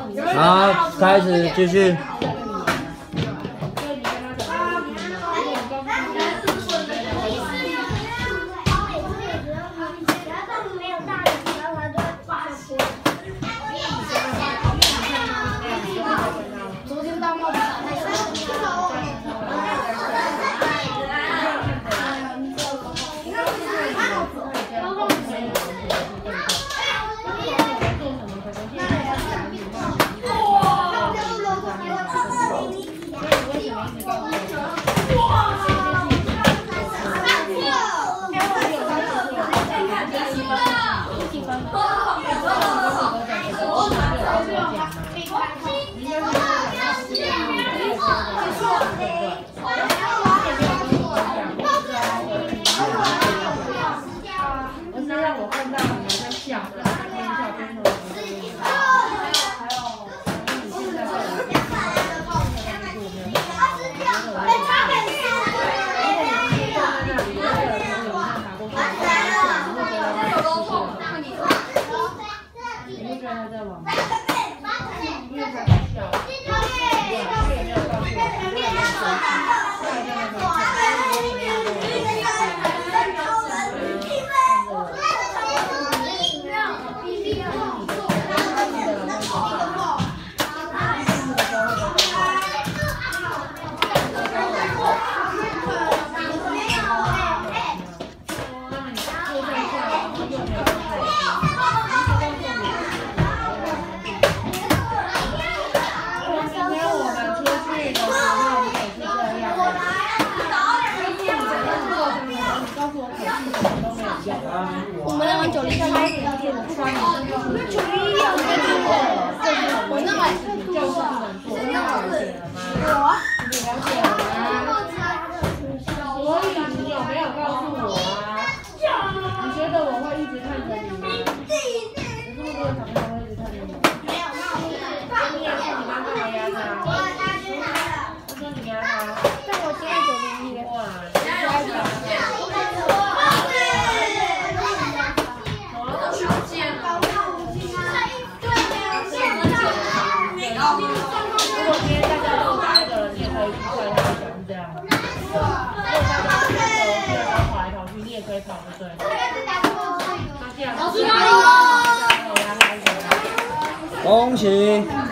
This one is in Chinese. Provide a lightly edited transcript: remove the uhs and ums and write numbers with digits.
好，开始继续。 我们来玩90开一点，那91要这个，我那买就是我那我你了解吗？所以你有没有告诉我啊？你觉得我会一直看着你吗？有这么多小朋友会一直看着你吗？没有，你也是你妈干嘛压他？我说你压他，但我现在91哇，你压他。如果今天大家都打一个人，你也可以去踹他的脚，是这样吗？如果大家都第二招跑来跑去，你也可以跑，对不对？那这样，恭喜！